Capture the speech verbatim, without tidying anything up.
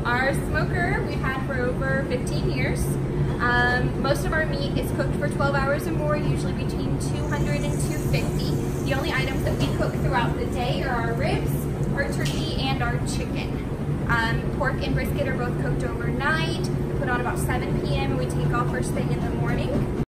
our smoker we've had for over fifteen years. Um, most of our meat is cooked for twelve hours or more, usually between two hundred and two fifty. The only items that we cook throughout the day are our ribs, our turkey, and our chicken. Um, pork and brisket are both cooked overnight. We put on about seven p m and we take off first thing in the morning.